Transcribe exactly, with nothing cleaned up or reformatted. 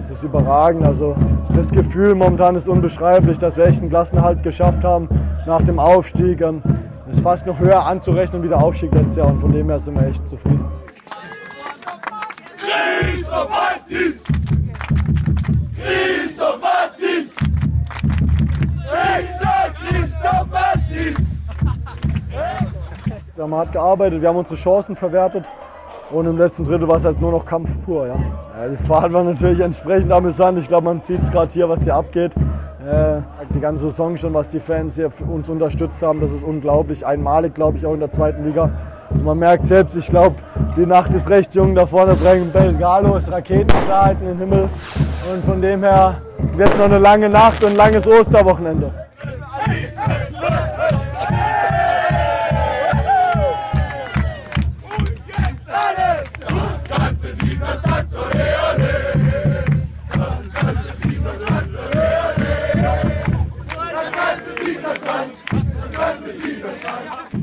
es ist überragend. Also das Gefühl momentan ist unbeschreiblich, dass wir echt einen Klassenerhalt geschafft haben nach dem Aufstieg. Es ist fast noch höher anzurechnen wie der Aufstieg letztes Jahr und von dem her sind wir echt zufrieden. Wir haben hart gearbeitet, wir haben unsere Chancen verwertet und im letzten Drittel war es halt nur noch Kampf pur. Ja. Ja, die Fahrt war natürlich entsprechend amüsant. Ich glaube, man sieht es gerade hier, was hier abgeht. Äh, die ganze Saison schon, was die Fans hier für uns unterstützt haben, das ist unglaublich. Einmalig, glaube ich, auch in der zweiten Liga. Und man merkt es jetzt, ich glaube, die Nacht ist recht jung. Da vorne bringen Belgalo, ist Raketenklarheit in den Himmel. Und von dem her wird noch eine lange Nacht und ein langes Osterwochenende. Das ganze Team, das ganze Team, das ganze Team, das ganze